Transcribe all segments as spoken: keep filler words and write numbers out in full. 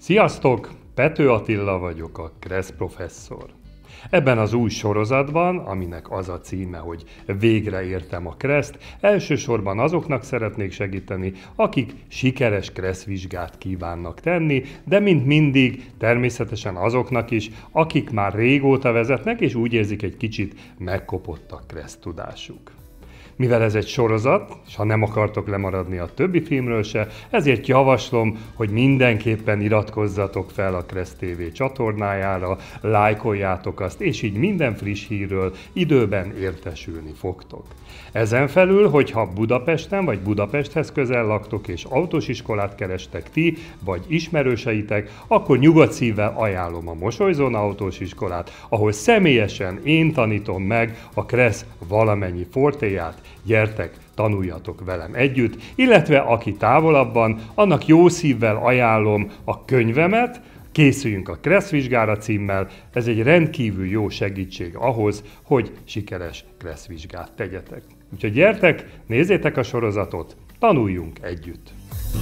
Sziasztok! Pető Attila vagyok, a Kressz professzor. Ebben az új sorozatban, aminek az a címe, hogy Végre értem a Kresszt, elsősorban azoknak szeretnék segíteni, akik sikeres kresszvizsgát kívánnak tenni, de mint mindig természetesen azoknak is, akik már régóta vezetnek, és úgy érzik, egy kicsit megkopott a kressz tudásuk. Mivel ez egy sorozat, és ha nem akartok lemaradni a többi filmről se, ezért javaslom, hogy mindenképpen iratkozzatok fel a Kressz té vé csatornájára, lájkoljátok azt, és így minden friss hírről időben értesülni fogtok. Ezen felül, hogyha Budapesten vagy Budapesthez közel laktok és autós iskolát kerestek ti, vagy ismerőseitek, akkor nyugodt szívvel ajánlom a Mosolyzóna autós iskolát, ahol személyesen én tanítom meg a Kressz valamennyi fortéját. Gyertek, tanuljatok velem együtt, illetve aki távolabban, annak jó szívvel ajánlom a könyvemet, Készüljünk a kresszvizsgára címmel, ez egy rendkívül jó segítség ahhoz, hogy sikeres kresszvizsgát tegyetek. Úgyhogy gyertek, nézzétek a sorozatot, tanuljunk együtt!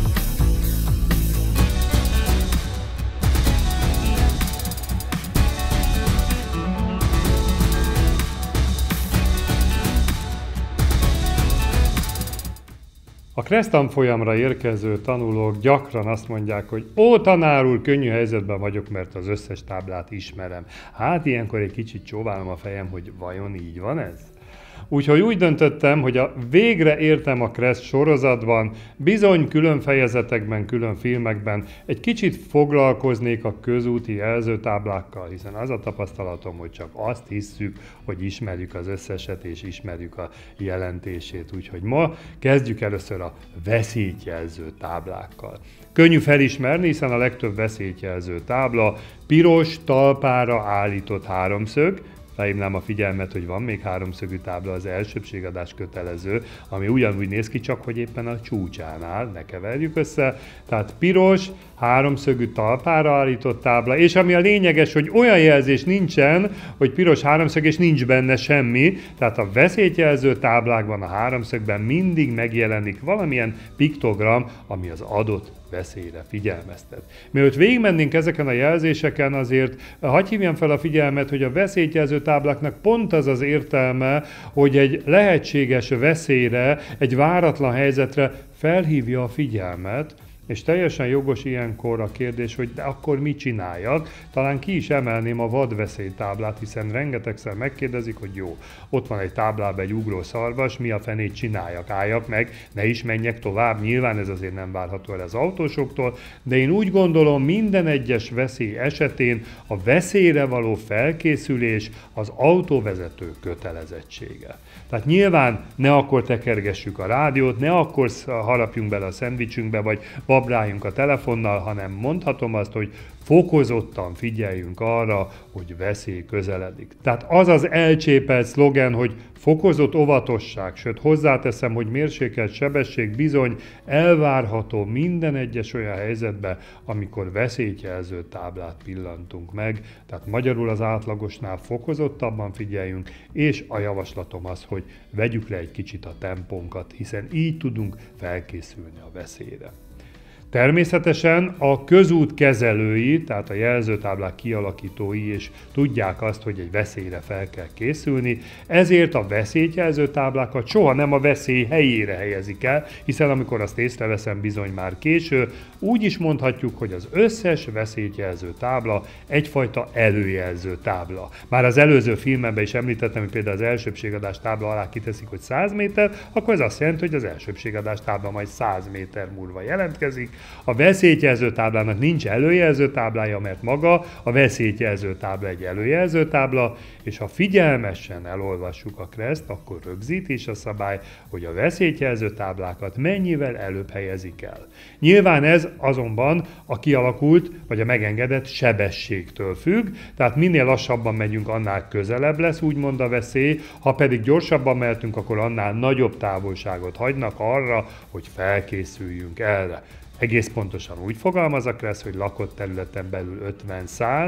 A Kressz tanfolyamra érkező tanulók gyakran azt mondják, hogy ó, tanár úr, könnyű helyzetben vagyok, mert az összes táblát ismerem. Hát ilyenkor egy kicsit csóválom a fejem, hogy vajon így van ez? Úgyhogy úgy döntöttem, hogy a Végre értem a Kressz sorozatban, bizony külön fejezetekben, külön filmekben egy kicsit foglalkoznék a közúti jelzőtáblákkal, hiszen az a tapasztalatom, hogy csak azt hisszük, hogy ismerjük az összeset és ismerjük a jelentését. Úgyhogy ma kezdjük először a veszélyjelző táblákkal. Könnyű felismerni, hiszen a legtöbb veszélyjelző tábla piros talpára állított háromszög. Felhívnám a figyelmet, hogy van még háromszögű tábla, az elsőbbségadás kötelező, ami ugyanúgy néz ki, csak hogy éppen a csúcsán áll, ne keverjük össze. Tehát piros, háromszögű talpára állított tábla, és ami a lényeges, hogy olyan jelzés nincsen, hogy piros háromszög, és nincs benne semmi, tehát a veszélyjelző táblákban, a háromszögben mindig megjelenik valamilyen piktogram, ami az adott veszélyre figyelmeztet. Mielőtt végigmennénk ezeken a jelzéseken, azért hadd hívjam fel a figyelmet, hogy a veszélyjelző tábláknak pont az az értelme, hogy egy lehetséges veszélyre, egy váratlan helyzetre felhívja a figyelmet, és teljesen jogos ilyenkor a kérdés, hogy de akkor mit csináljak? Talán ki is emelném a vadveszélytáblát, hiszen rengetegszer megkérdezik, hogy jó, ott van egy táblában egy ugró szarvas, mi a fenét csináljak? Álljak meg, ne is menjek tovább, nyilván ez azért nem várható el az autósoktól, de én úgy gondolom, minden egyes veszély esetén a veszélyre való felkészülés az autóvezető kötelezettsége. Tehát nyilván ne akkor tekergessük a rádiót, ne akkor harapjunk bele a szendvicsünkbe, vagy babráljunk a telefonnal, hanem mondhatom azt, hogy fokozottan figyeljünk arra, hogy veszély közeledik. Tehát az az elcsépelt szlogen, hogy fokozott óvatosság, sőt hozzáteszem, hogy mérsékelt sebesség bizony elvárható minden egyes olyan helyzetben, amikor veszélyjelző táblát pillantunk meg, tehát magyarul az átlagosnál fokozottabban figyeljünk, és a javaslatom az, hogy vegyük le egy kicsit a tempónkat, hiszen így tudunk felkészülni a veszélyre. Természetesen a közút kezelői, tehát a jelzőtáblák kialakítói is tudják azt, hogy egy veszélyre fel kell készülni, ezért a veszélyjelző táblákat soha nem a veszély helyére helyezik el, hiszen amikor azt észreveszem, bizony már késő, úgy is mondhatjuk, hogy az összes veszélyjelző tábla egyfajta előjelző tábla. Már az előző filmemben is említettem, hogy például az elsőbbségadás tábla alá kiteszik, hogy száz méter, akkor ez azt jelenti, hogy az elsőbbségadás tábla majd száz méter múlva jelentkezik. A veszélyjelző táblának nincs előjelző táblája, mert maga a veszélyjelző tábla egy előjelző tábla, és ha figyelmesen elolvassuk a Kreszt, akkor rögzítés a szabály, hogy a veszélyjelző táblákat mennyivel előbb helyezik el. Nyilván ez azonban a kialakult vagy a megengedett sebességtől függ, tehát minél lassabban megyünk, annál közelebb lesz úgymond a veszély, ha pedig gyorsabban mehetünk, akkor annál nagyobb távolságot hagynak arra, hogy felkészüljünk erre. Egész pontosan úgy fogalmaz a Kressz, hogy lakott területen belül ötven-száz,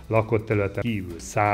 lakott területen kívül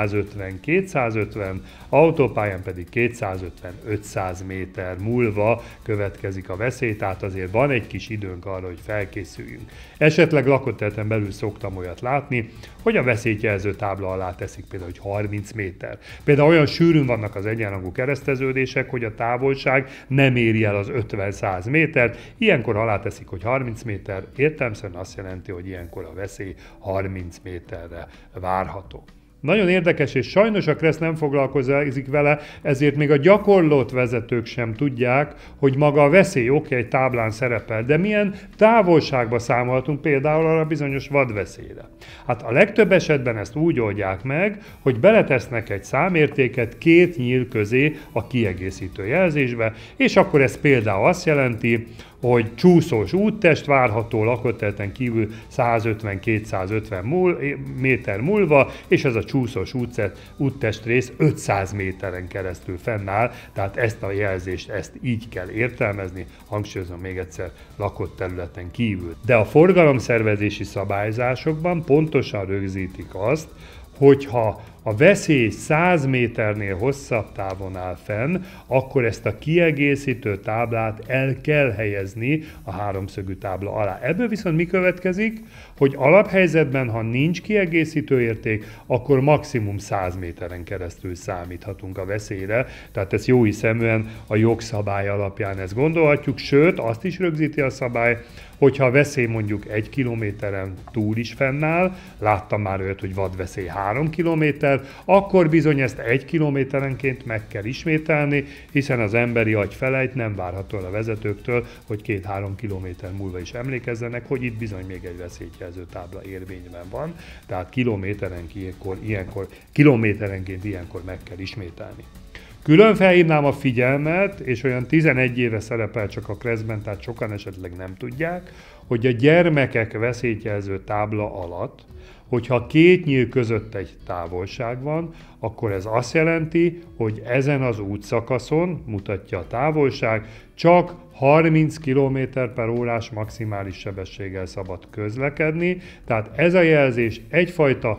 százötven-kétszázötven, autópályán pedig kétszázötven-ötszáz méter múlva következik a veszély, tehát azért van egy kis időnk arra, hogy felkészüljünk. Esetleg lakott területen belül szoktam olyat látni, hogy a veszélyt jelző tábla alá teszik például, hogy harminc méter. Például olyan sűrűn vannak az egyenrangú kereszteződések, hogy a távolság nem éri el az ötven-száz métert, ilyenkor alá teszik, hogy harminc méter, értelemszerűen azt jelenti, hogy ilyenkor a veszély harminc méterre várható. Nagyon érdekes, és sajnos a KRESZ nem foglalkozik vele, ezért még a gyakorlott vezetők sem tudják, hogy maga a veszély oké, egy táblán szerepel, de milyen távolságba számolhatunk például arra bizonyos vadveszélyre. Hát a legtöbb esetben ezt úgy oldják meg, hogy beletesznek egy számértéket két nyíl közé a kiegészítő jelzésbe, és akkor ez például azt jelenti, hogy csúszós úttest várható lakott területen kívül százötven-kétszázötven méter múlva, és ez a csúszós úttest rész ötszáz méteren keresztül fennáll, tehát ezt a jelzést ezt így kell értelmezni, hangsúlyozom még egyszer, lakott területen kívül. De a forgalomszervezési szabályzásokban pontosan rögzítik azt, hogyha a veszély száz méternél hosszabb távon áll fenn, akkor ezt a kiegészítő táblát el kell helyezni a háromszögű tábla alá. Ebből viszont mi következik, hogy alaphelyzetben, ha nincs kiegészítő érték, akkor maximum száz méteren keresztül számíthatunk a veszélyre, tehát ezt jóhiszeműen a jogszabály alapján ezt gondolhatjuk, sőt, azt is rögzíti a szabály, hogyha a veszély mondjuk egy kilométeren túl is fennáll, láttam már olyat, hogy vadveszély három kilométer, akkor bizony ezt egy kilométerenként meg kell ismételni, hiszen az emberi agy felejt, nem várható el a vezetőktől, hogy két-három kilométer múlva is emlékezzenek, hogy itt bizony még egy veszélyjelző tábla érvényben van, tehát kilométerenként ilyenkor, kilométerenként ilyenkor meg kell ismételni. Külön felhívnám a figyelmet, és olyan tizenegy éve szerepel csak a KRESZ-ben, tehát sokan esetleg nem tudják, hogy a gyermekek veszélyjelző tábla alatt, hogyha két nyíl között egy távolság van, akkor ez azt jelenti, hogy ezen az útszakaszon, mutatja a távolság, csak harminc kilométer per órás maximális sebességgel szabad közlekedni, tehát ez a jelzés egyfajta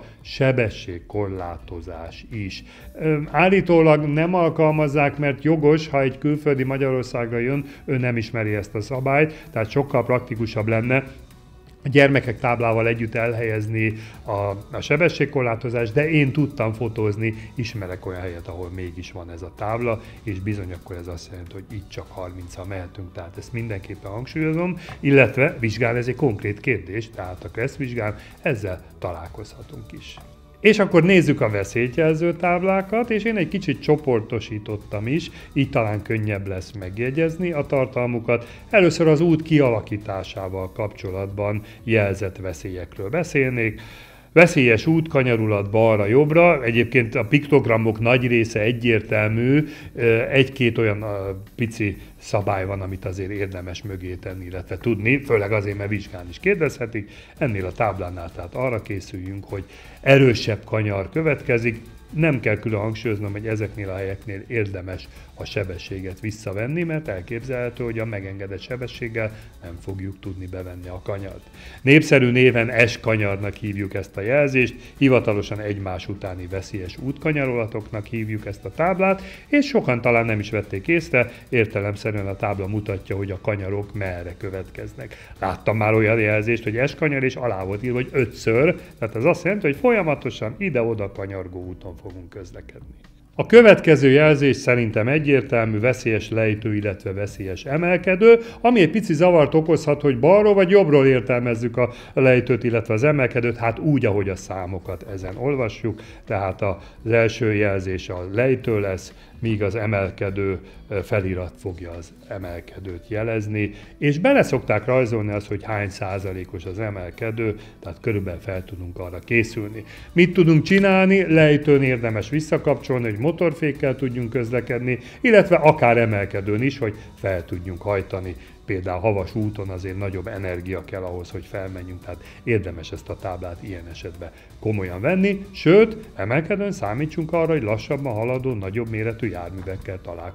sebességkorlátozás is. Állítólag nem alkalmazzák, mert jogos, ha egy külföldi Magyarországra jön, ő nem ismeri ezt a szabályt, tehát sokkal praktikusabb lenne a gyermekek táblával együtt elhelyezni a, a sebességkorlátozást, de én tudtam fotózni, ismerek olyan helyet, ahol mégis van ez a tábla, és bizony akkor ez azt jelenti, hogy itt csak harminccal mehetünk, tehát ezt mindenképpen hangsúlyozom, illetve vizsgál, ez egy konkrét kérdés, tehát a KRESZ vizsgál, ezzel találkozhatunk is. És akkor nézzük a veszélyjelző táblákat, és én egy kicsit csoportosítottam is, így talán könnyebb lesz megjegyezni a tartalmukat. Először az út kialakításával kapcsolatban jelzett veszélyekről beszélnék. Veszélyes út, kanyarulat balra-jobbra, egyébként a piktogramok nagy része egyértelmű, egy-két olyan pici szabály van, amit azért érdemes mögé tenni, illetve tudni, főleg azért, mert vizsgálni is kérdezhetik. Ennél a táblánál tehát arra készüljünk, hogy erősebb kanyar következik. Nem kell külön hangsúlyoznom, hogy ezeknél a helyeknél érdemes a sebességet visszavenni, mert elképzelhető, hogy a megengedett sebességgel nem fogjuk tudni bevenni a kanyart. Népszerű néven S-kanyarnak hívjuk ezt a jelzést, hivatalosan egymás utáni veszélyes útkanyarolatoknak hívjuk ezt a táblát, és sokan talán nem is vették észre, értelemszerűen a tábla mutatja, hogy a kanyarok merre következnek. Láttam már olyan jelzést, hogy S-kanyar, és alá volt írva, hogy ötször, tehát az azt jelenti, hogy folyamatosan ide-oda kanyargó úton fogunk közlekedni. A következő jelzés szerintem egyértelmű, veszélyes lejtő, illetve veszélyes emelkedő, ami egy pici zavart okozhat, hogy balról vagy jobbról értelmezzük a lejtőt, illetve az emelkedőt, hát úgy, ahogy a számokat ezen olvassuk, tehát az első jelzés a lejtő lesz, míg az emelkedő felirat fogja az emelkedőt jelezni, és bele szokták rajzolni azt, hogy hány százalékos az emelkedő, tehát körülbelül fel tudunk arra készülni. Mit tudunk csinálni? Lejtőn érdemes visszakapcsolni, hogy motorfékkel tudjunk közlekedni, illetve akár emelkedőn is, hogy fel tudjunk hajtani. Például havas úton azért nagyobb energia kell ahhoz, hogy felmenjünk, tehát érdemes ezt a táblát ilyen esetben komolyan venni, sőt, emelkedőn számítsunk arra, hogy lassabban haladó, nagyobb méretű járművekkel találkozhatunk,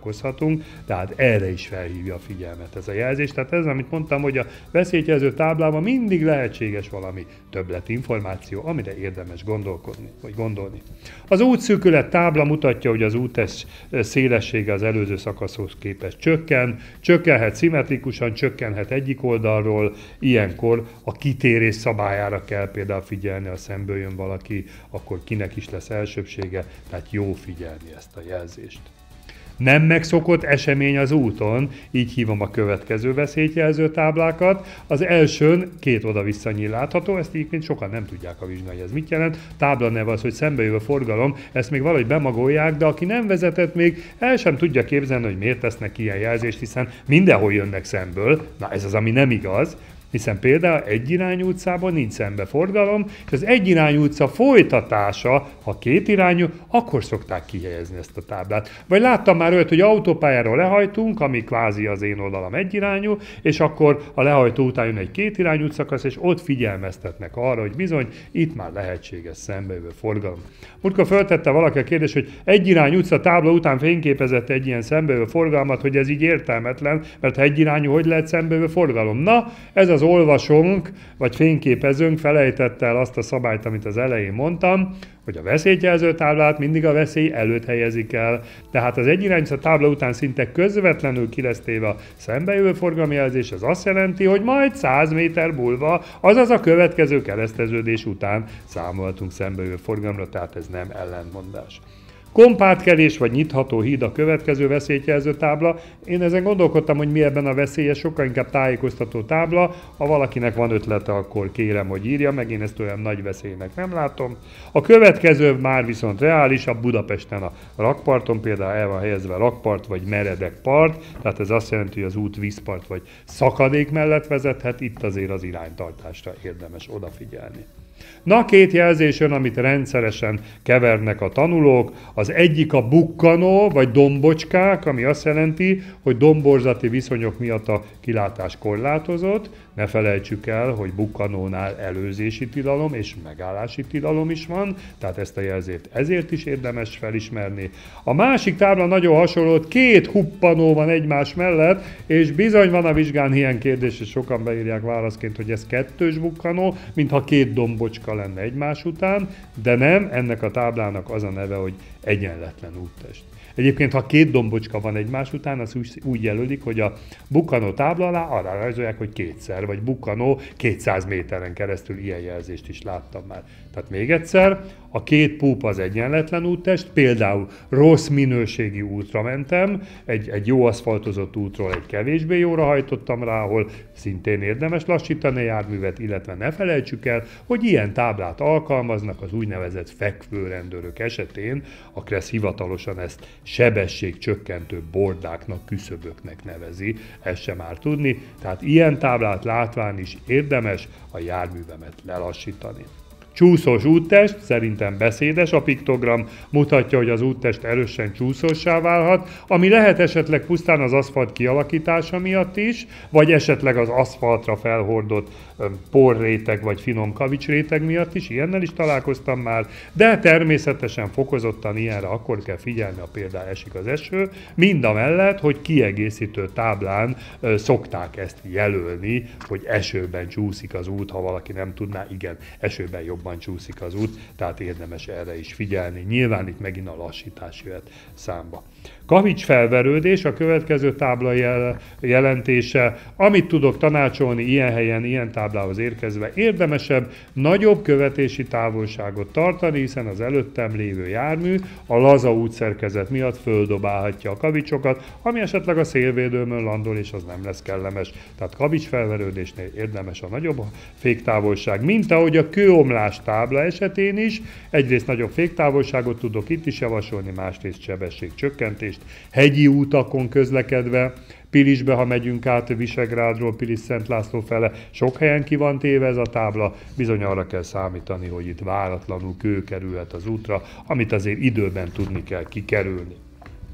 tartunk, tehát erre is felhívja a figyelmet ez a jelzés. Tehát ez, amit mondtam, hogy a veszélyjelző táblában mindig lehetséges valami többletinformáció, amire érdemes gondolkodni, vagy gondolni. Az útszűkület tábla mutatja, hogy az úttest szélessége az előző szakaszhoz képest csökken, csökkenhet szimmetrikusan, csökkenhet egyik oldalról, ilyenkor a kitérés szabályára kell például figyelni, ha szemből jön valaki, akkor kinek is lesz elsőbsége, tehát jó figyelni ezt a jelzést. Nem megszokott esemény az úton, így hívom a következő veszélyjelző táblákat. Az elsőn két oda-vissza nyíl látható, ezt egyébként sokan nem tudják a vizsgán, hogy ez mit jelent. Tábla neve az, hogy szembejövő forgalom, ezt még valahogy bemagolják, de aki nem vezetett még, el sem tudja képzelni, hogy miért tesznek ilyen jelzést, hiszen mindenhol jönnek szemből. Na ez az, ami nem igaz. Hiszen például egyirányú utcában nincs szembeforgalom, és az egyirányú utca folytatása, ha kétirányú, akkor szokták kihelyezni ezt a táblát. Vagy láttam már olyat, hogy autópályáról lehajtunk, ami kvázi az én oldalam egyirányú, és akkor a lehajtó után jön egy kétirányú szakasz, és ott figyelmeztetnek arra, hogy bizony, itt már lehetséges szembejövő forgalom. Múltkor föltette valaki a kérdést, hogy egyirányú utca tábla után fényképezett egy ilyen szembejövő forgalmat, hogy ez így értelmetlen, mert ha egyirányú, hogy lehet szembejövő forgalom? Na, ez az olvasónk, vagy fényképezőnk felejtette el azt a szabályt, amit az elején mondtam, hogy a veszélyjelző táblát mindig a veszély előtt helyezik el. Tehát az egyirányú tábla után szinte közvetlenül ki lesz téve a szembejövő forgalomjelzés, ez azt jelenti, hogy majd száz méter múlva, azaz a következő kereszteződés után számoltunk szembejövő forgalomra, tehát ez nem ellentmondás. Kompátkelés vagy nyitható híd a következő veszélyjelző tábla. Én ezen gondolkodtam, hogy mi ebben a veszélyes, sokkal inkább tájékoztató tábla. Ha valakinek van ötlete, akkor kérem, hogy írja meg, én ezt olyan nagy veszélynek nem látom. A következő már viszont reálisabb, Budapesten a rakparton például el van helyezve rakpart vagy meredek part, tehát ez azt jelenti, hogy az út vízpart vagy szakadék mellett vezethet, itt azért az iránytartásra érdemes odafigyelni. Na, két jelzés jön, amit rendszeresen kevernek a tanulók. Az egyik a bukkanó, vagy dombocskák, ami azt jelenti, hogy domborzati viszonyok miatt a kilátás korlátozott. Ne felejtsük el, hogy bukkanónál előzési tilalom és megállási tilalom is van, tehát ezt a jelzést ezért is érdemes felismerni. A másik tábla nagyon hasonló, két huppanó van egymás mellett, és bizony van a vizsgán ilyen kérdés, és sokan beírják válaszként, hogy ez kettős bukkanó, mintha két dombocska lenne egymás után, de nem, ennek a táblának az a neve, hogy egyenletlen úttest. Egyébként, ha két dombocska van egymás után, az úgy, úgy jelölik, hogy a bukkanó tábla alá arra rajzolják, hogy kétszer, vagy bukkanó kétszáz méteren keresztül, ilyen jelzést is láttam már. Tehát még egyszer, a két púp az egyenletlen úttest, például rossz minőségi útra mentem, egy, egy jó aszfaltozott útról egy kevésbé jóra hajtottam rá, ahol szintén érdemes lassítani a járművet, illetve ne felejtsük el, hogy ilyen táblát alkalmaznak az úgynevezett fekvőrendőrök esetén, a Kressz hivatalosan ezt sebességcsökkentő bordáknak, küszöböknek nevezi, ezt sem már tudni, tehát ilyen táblát látván is érdemes a járművemet lelassítani. Csúszós úttest, szerintem beszédes a piktogram, mutatja, hogy az úttest erősen csúszóssá válhat, ami lehet esetleg pusztán az aszfalt kialakítása miatt is, vagy esetleg az aszfaltra felhordott porréteg vagy finom kavicsréteg miatt is, ilyennel is találkoztam már, de természetesen fokozottan ilyenre akkor kell figyelni, ha például esik az eső, mind a mellett, hogy kiegészítő táblán ö, szokták ezt jelölni, hogy esőben csúszik az út, ha valaki nem tudná, igen, esőben jobban csúszik az út, tehát érdemes erre is figyelni. Nyilván itt megint a lassítás jöhet számba. Kavics felverődés, a következő tábla jel- jelentése, amit tudok tanácsolni ilyen helyen, ilyen táblához érkezve, érdemesebb nagyobb követési távolságot tartani, hiszen az előttem lévő jármű a laza útszerkezet miatt földobálhatja a kavicsokat, ami esetleg a szélvédőmön landol, és az nem lesz kellemes. Tehát kavics felverődésnél érdemes a nagyobb féktávolság, mint ahogy a kőomlás tábla esetén is. Egyrészt nagyobb féktávolságot tudok itt is javasolni, másrészt sebességcsökkentést. Hegyi útakon közlekedve, Pilisbe, ha megyünk át Visegrádról Pilis-Szent László fele, sok helyen ki van téve ez a tábla, bizony arra kell számítani, hogy itt váratlanul kő kerülhet az útra, amit azért időben tudni kell kikerülni.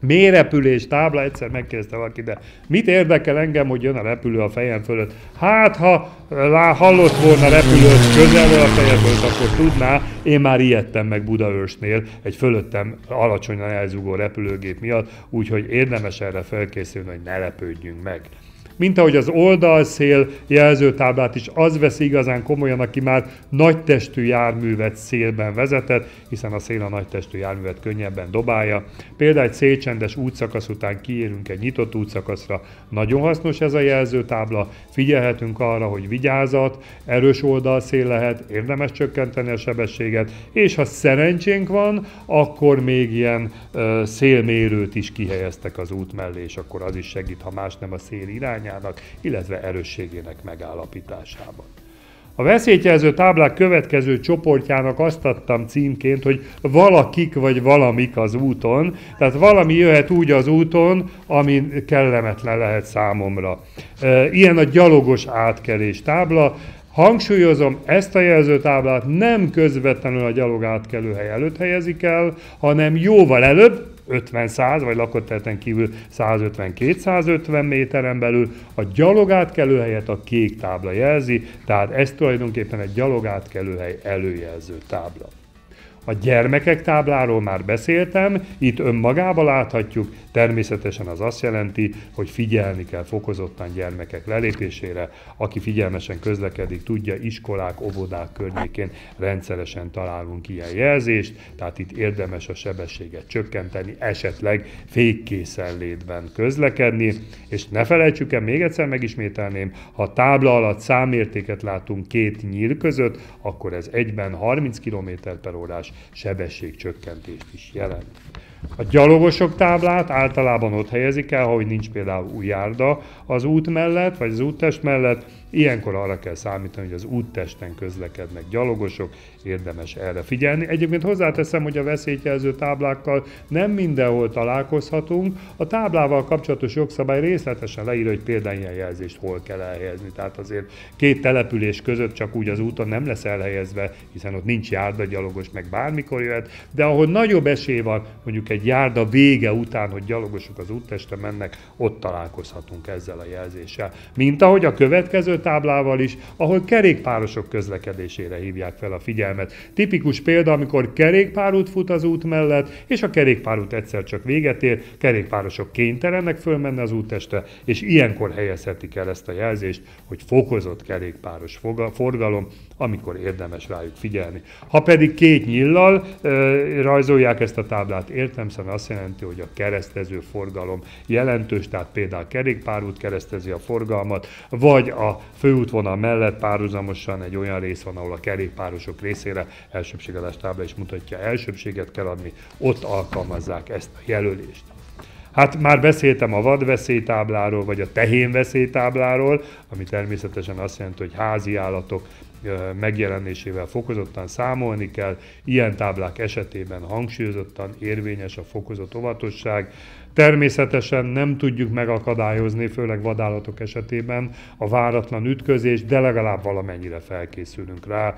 Mélyrepülés tábla, egyszer megkérdezte valaki, de mit érdekel engem, hogy jön a repülő a fejem fölött? Hát, ha lá, hallott volna repülőt közelről a fejem fölött, akkor tudná, én már ijedtem meg Budaörsnél egy fölöttem alacsonyan elzúgó repülőgép miatt, úgyhogy érdemes erre felkészülni, hogy ne lepődjünk meg. Mint ahogy az oldalszél jelzőtáblát is az veszi igazán komolyan, aki már nagytestű járművet szélben vezetett, hiszen a szél a nagytestű járművet könnyebben dobálja. Például egy szélcsendes útszakasz után kiérünk egy nyitott útszakaszra. Nagyon hasznos ez a jelzőtábla, figyelhetünk arra, hogy vigyázat, erős oldalszél lehet, érdemes csökkenteni a sebességet, és ha szerencsénk van, akkor még ilyen uh, szélmérőt is kihelyeztek az út mellé, és akkor az is segít, ha más nem a szél irány, illetve erősségének megállapításában. A veszélyjelző táblák következő csoportjának azt adtam címként, hogy valakik vagy valamik az úton, tehát valami jöhet úgy az úton, ami kellemetlen lehet számomra. Ilyen a gyalogos átkelés tábla. Hangsúlyozom, ezt a jelzőtáblát nem közvetlenül a gyalog átkelőhely előtt helyezik el, hanem jóval előbb, ötven-száz vagy lakott területen kívül százötven-kétszázötven méteren belül a gyalogátkelőhelyet a kék tábla jelzi, tehát ez tulajdonképpen egy gyalogátkelőhely előjelző tábla. A gyermekek tábláról már beszéltem, itt önmagában láthatjuk, természetesen az azt jelenti, hogy figyelni kell fokozottan gyermekek lelépésére. Aki figyelmesen közlekedik, tudja, iskolák, óvodák környékén rendszeresen találunk ilyen jelzést, tehát itt érdemes a sebességet csökkenteni, esetleg fékkészenlétben közlekedni, és ne felejtsük el, még egyszer megismételném, ha a tábla alatt számértéket látunk két nyíl között, akkor ez egyben harminc kilométer per órás sebességcsökkentést is jelent. A gyalogosok táblát általában ott helyezik el, hogy nincs például új járda az út mellett, vagy az úttest mellett. Ilyenkor arra kell számítani, hogy az úttesten közlekednek gyalogosok, érdemes erre figyelni. Egyébként hozzáteszem, hogy a veszélyjelző táblákkal nem mindenhol találkozhatunk. A táblával kapcsolatos jogszabály részletesen leírja, hogy például ilyen jelzést hol kell elhelyezni. Tehát azért két település között csak úgy az úton nem lesz elhelyezve, hiszen ott nincs járda, gyalogos meg bármikor jöhet, de ahol nagyobb esély van, mondjuk egy járda vége után, hogy gyalogosok az úttesten mennek, ott találkozhatunk ezzel a jelzéssel. Mint ahogy a következő táblával is, ahol kerékpárosok közlekedésére hívják fel a figyelmet. Tipikus példa, amikor kerékpárút fut az út mellett, és a kerékpárút egyszer csak véget ér, kerékpárosok kénytelenek fölmenni az úttestre, és ilyenkor helyezhetik el ezt a jelzést, hogy fokozott kerékpáros forgalom, amikor érdemes rájuk figyelni. Ha pedig két nyíllal e, rajzolják ezt a táblát, értelemszerűen azt jelenti, hogy a keresztező forgalom jelentős, tehát például kerékpárút keresztezi a forgalmat, vagy a főútvonal mellett párhuzamosan egy olyan rész van, ahol a kerékpárosok részére elsőbségadás tábla is mutatja, elsőbséget kell adni, ott alkalmazzák ezt a jelölést. Hát már beszéltem a vadveszélytábláról, vagy a tehénveszélytábláról, ami természetesen azt jelenti, hogy házi állatok megjelenésével fokozottan számolni kell. Ilyen táblák esetében hangsúlyozottan érvényes a fokozott óvatosság. Természetesen nem tudjuk megakadályozni, főleg vadállatok esetében a váratlan ütközést, de legalább valamennyire felkészülünk rá.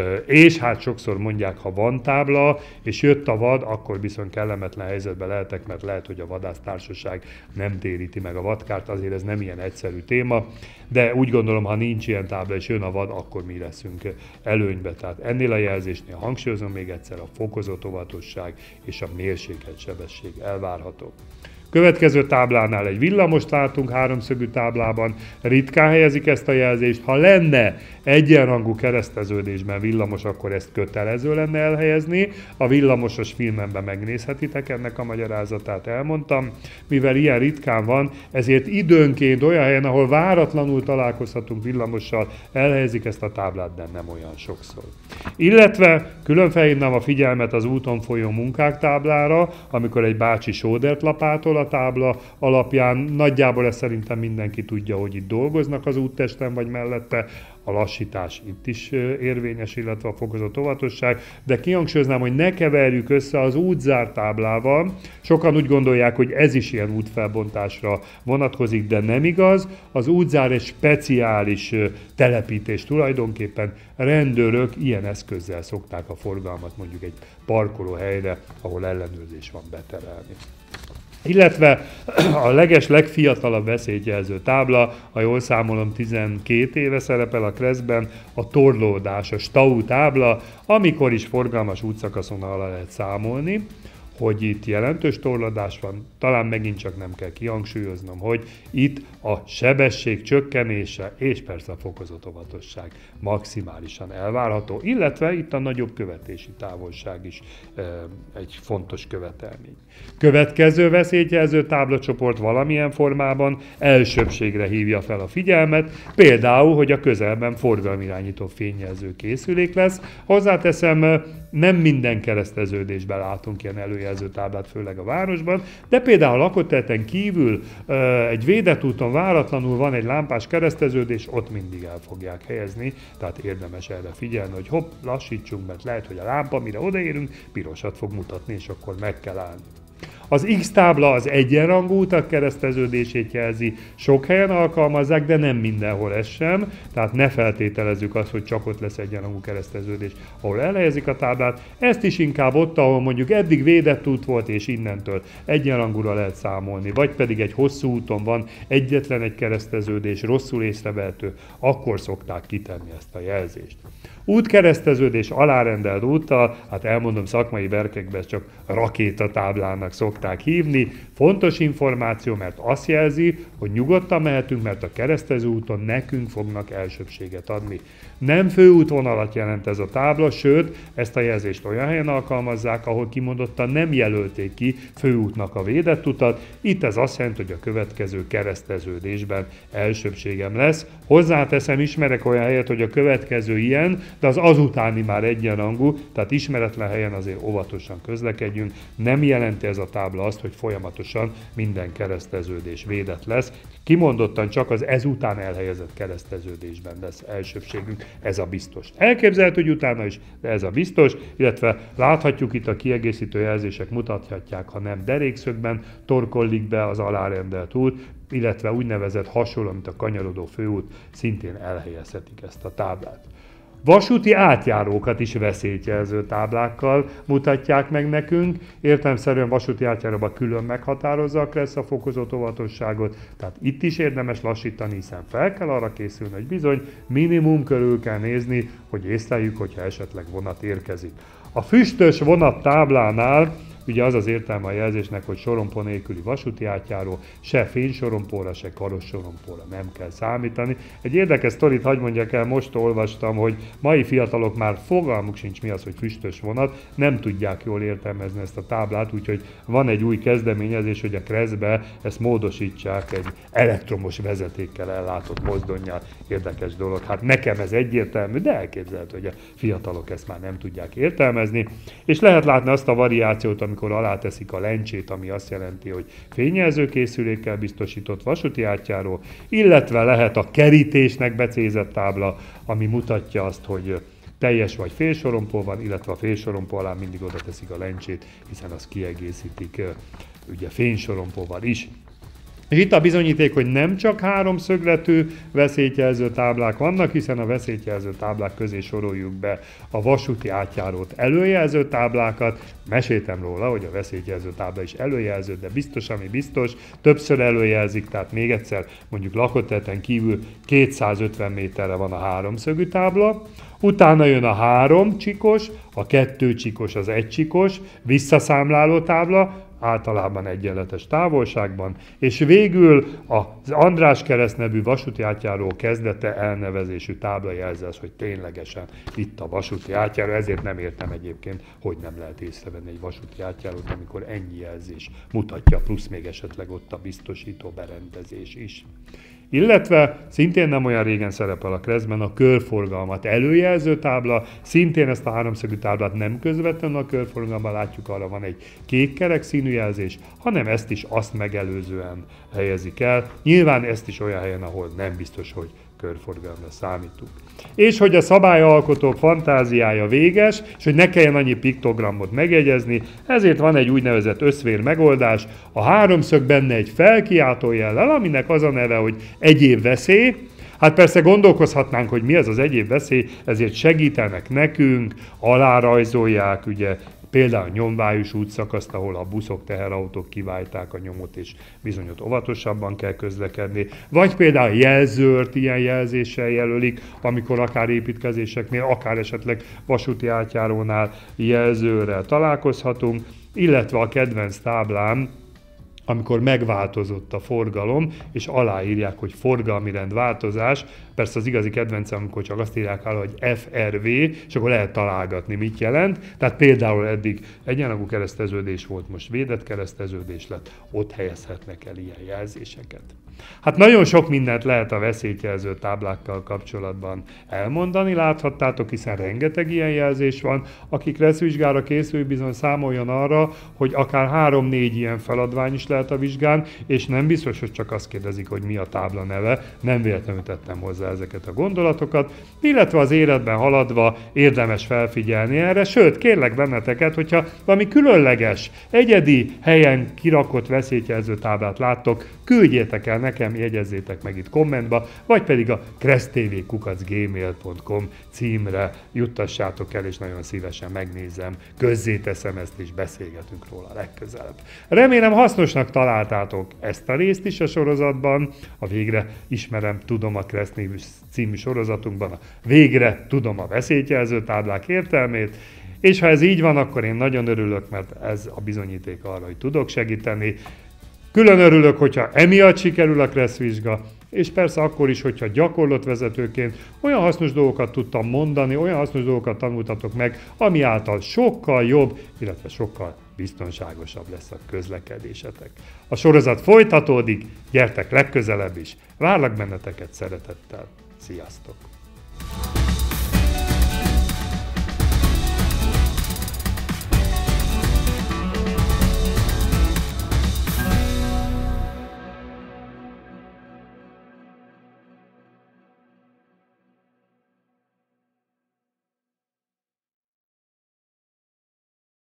És hát sokszor mondják, ha van tábla, és jött a vad, akkor viszont kellemetlen helyzetben lehetek, mert lehet, hogy a vadásztársaság nem téríti meg a vadkárt, azért ez nem ilyen egyszerű téma, de úgy gondolom, ha nincs ilyen tábla és jön a vad, akkor mi leszünk előnybe. Tehát ennél a jelzésnél hangsúlyozom még egyszer, a fokozott óvatosság és a mérsékelt sebesség elvárható. Következő táblánál egy villamost látunk háromszögű táblában, ritkán helyezik ezt a jelzést. Ha lenne egyenrangú kereszteződésben villamos, akkor ezt kötelező lenne elhelyezni. A villamosos filmemben megnézhetitek, ennek a magyarázatát elmondtam. Mivel ilyen ritkán van, ezért időnként olyan helyen, ahol váratlanul találkozhatunk villamossal, elhelyezik ezt a táblát, de nem olyan sokszor. Illetve külön felhívnám a figyelmet az úton folyó munkák táblára, amikor egy bácsi sódert lapátol a tábla alapján, nagyjából ezt szerintem mindenki tudja, hogy itt dolgoznak az úttesten vagy mellette, a lassítás itt is érvényes, illetve a fokozott óvatosság, de kihangsúlyoznám, hogy ne keverjük össze az útzár táblával. Sokan úgy gondolják, hogy ez is ilyen útfelbontásra vonatkozik, de nem igaz. Az útzár egy speciális telepítés tulajdonképpen, rendőrök ilyen eszközzel szokták a forgalmat mondjuk egy parkolóhelyre, ahol ellenőrzés van, beterelni. Illetve a leges, legfiatalabb veszélyjelző tábla, ha jól számolom, tizenkét éve szerepel a kreszben, a torlódás, a stau tábla, amikor is forgalmas útszakaszon alá lehet számolni, hogy itt jelentős torlódás van, talán megint csak nem kell kihangsúlyoznom, hogy itt a sebesség csökkenése és persze a fokozott óvatosság maximálisan elvárható, illetve itt a nagyobb követési távolság is e, egy fontos követelmény. Következő veszélyjelző táblacsoport valamilyen formában elsőbbségre hívja fel a figyelmet, például, hogy a közelben forgalmirányító fényjelző készülék lesz. Hozzáteszem, nem minden kereszteződésben látunk ilyen előjelző táblát, főleg a városban, de például a lakóterületen kívül egy védett úton váratlanul van egy lámpás kereszteződés, ott mindig el fogják helyezni, tehát érdemes erre figyelni, hogy hopp, lassítsunk, mert lehet, hogy a lámpa, mire odaérünk, pirosat fog mutatni, és akkor meg kell állni. Az X-tábla az egyenrangú utak kereszteződését jelzi, sok helyen alkalmazzák, de nem mindenhol ez sem, tehát ne feltételezzük azt, hogy csak ott lesz egyenrangú kereszteződés, ahol elhelyezik a táblát, ezt is inkább ott, ahol mondjuk eddig védett út volt, és innentől egyenrangúra lehet számolni, vagy pedig egy hosszú úton van egyetlen egy kereszteződés, rosszul észrevehető, akkor szokták kitenni ezt a jelzést. Útkereszteződés alárendelt úttal, hát elmondom, szakmai berkekben csak rakétatáblának szokták hívni. Fontos információ, mert azt jelzi, hogy nyugodtan mehetünk, mert a keresztező úton nekünk fognak elsőbbséget adni. Nem főútvonalat jelent ez a tábla, sőt, ezt a jelzést olyan helyen alkalmazzák, ahol kimondottan nem jelölték ki főútnak a védett utat. Itt ez azt jelenti, hogy a következő kereszteződésben elsőbbségem lesz. Hozzáteszem, ismerek olyan helyet, hogy a következő ilyen, de az azutáni már egyenrangú, tehát ismeretlen helyen azért óvatosan közlekedjünk. Nem jelenti ez a tábla azt, hogy folyamatosan minden kereszteződés védett lesz. Kimondottan csak az ezután elhelyezett kereszteződésben lesz elsőbbségünk, ez a biztos. Elképzelhető, hogy utána is, de ez a biztos, illetve láthatjuk itt a kiegészítő jelzések mutathatják, ha nem derékszögben torkollik be az alárendelt út, illetve úgynevezett hasonló, mint a kanyarodó főút, szintén elhelyezhetik ezt a táblát. Vasúti átjárókat is veszélyjelző táblákkal mutatják meg nekünk. Értelemszerűen vasúti átjáróban külön meghatározza a kressz a fokozott óvatosságot, tehát itt is érdemes lassítani, hiszen fel kell arra készülni, hogy bizony minimum körül kell nézni, hogy észleljük, hogyha esetleg vonat érkezik. A füstös vonat táblánál ugye az az értelme a jelzésnek, hogy sorompó nélküli vasúti átjáró, se fénysorompóra, se karossorompóra nem kell számítani. Egy érdekes sztorit hadd mondjak el, most olvastam, hogy mai fiatalok már fogalmuk sincs mi az, hogy füstös vonat, nem tudják jól értelmezni ezt a táblát, úgyhogy van egy új kezdeményezés, hogy a kreszbe ezt módosítsák egy elektromos vezetékkel ellátott mozdonnyal. Érdekes dolog. Hát nekem ez egyértelmű, de elképzelhető, hogy a fiatalok ezt már nem tudják értelmezni. És lehet látni azt a variációt, amikor aláteszik a lencsét, ami azt jelenti, hogy fényjelzőkészülékkel biztosított vasúti átjáró, illetve lehet a kerítésnek becézett tábla, ami mutatja azt, hogy teljes vagy félsorompó van, illetve a félsorompó alá mindig oda teszik a lencsét, hiszen azt kiegészítik ugye fénysorompóval is. És itt a bizonyíték, hogy nem csak háromszögletű veszélyjelző táblák vannak, hiszen a veszélyjelző táblák közé soroljuk be a vasúti átjárót előjelző táblákat. Meséltem róla, hogy a veszélyjelző tábla is előjelző, de biztos, ami biztos, többször előjelzik, tehát még egyszer mondjuk lakóterületen kívül kétszázötven méterre van a háromszögű tábla, utána jön a három csikos, a kettő csikos, az egy csikos, visszaszámláló tábla, általában egyenletes távolságban, és végül az András kereszt nevű vasúti átjáró kezdete elnevezésű tábla jelzi azt, hogy ténylegesen itt a vasúti átjáró, ezért nem értem egyébként, hogy nem lehet észrevenni egy vasúti átjárót, amikor ennyi jelzés mutatja, plusz még esetleg ott a biztosító berendezés is. Illetve szintén nem olyan régen szerepel a kreszben a körforgalmat előjelző tábla, szintén ezt a háromszögű táblát nem közvetlenül a körforgalomban látjuk, arra van egy kék kerek színű jelzés, hanem ezt is azt megelőzően helyezik el. Nyilván ezt is olyan helyen, ahol nem biztos, hogy körforgalomra számítunk. És hogy a szabályalkotók fantáziája véges, és hogy ne kelljen annyi piktogramot megjegyezni, ezért van egy úgynevezett összvér megoldás, a háromszög benne egy felkiáltó jellel, aminek az a neve, hogy egyéb veszély. Hát persze gondolkozhatnánk, hogy mi ez az egyéb veszély, ezért segítenek nekünk, alárajzolják, ugye például a nyomvájus útszakaszt, ahol a buszok, teherautók kiválták a nyomot, és bizony ott óvatosabban kell közlekedni, vagy például jelzőrt ilyen jelzéssel jelölik, amikor akár építkezéseknél, akár esetleg vasúti átjárónál jelzőrrel találkozhatunk, illetve a kedvenc táblám, amikor megváltozott a forgalom, és aláírják, hogy forgalmi rendváltozás. Persze az igazi kedvencem, amikor csak azt írják alá, hogy ef er vé, és akkor lehet találgatni, mit jelent. Tehát például eddig egyenlagú kereszteződés volt, most védett kereszteződés lett, ott helyezhetnek el ilyen jelzéseket. Hát nagyon sok mindent lehet a veszélyjelző táblákkal kapcsolatban elmondani, láthattátok, hiszen rengeteg ilyen jelzés van. Aki kresszvizsgára készül, bizony számoljon arra, hogy akár három-négy ilyen feladvány is lehet a vizsgán, és nem biztos, hogy csak azt kérdezik, hogy mi a tábla neve, nem véletlenül tettem hozzá ezeket a gondolatokat, illetve az életben haladva érdemes felfigyelni erre, sőt, kérlek benneteket, hogyha valami különleges, egyedi helyen kirakott veszélyjelző táblát láttok, küldjétek el nekem, jegyezzétek meg itt kommentba, vagy pedig a kressztv kukac gmail pont com címre juttassátok el, és nagyon szívesen megnézem, közzéteszem ezt, és beszélgetünk róla legközelebb. Remélem hasznosnak találtátok ezt a részt is a sorozatban, a Végre ismerem, tudom a Kressz című sorozatunkban, a Végre tudom a veszélyjelző táblák értelmét, és ha ez így van, akkor én nagyon örülök, mert ez a bizonyíték arra, hogy tudok segíteni. Külön örülök, hogyha emiatt sikerül a kresszvizsga, és persze akkor is, hogyha gyakorlatvezetőként olyan hasznos dolgokat tudtam mondani, olyan hasznos dolgokat tanultatok meg, ami által sokkal jobb, illetve sokkal biztonságosabb lesz a közlekedésetek. A sorozat folytatódik, gyertek legközelebb is, várlak benneteket szeretettel, sziasztok!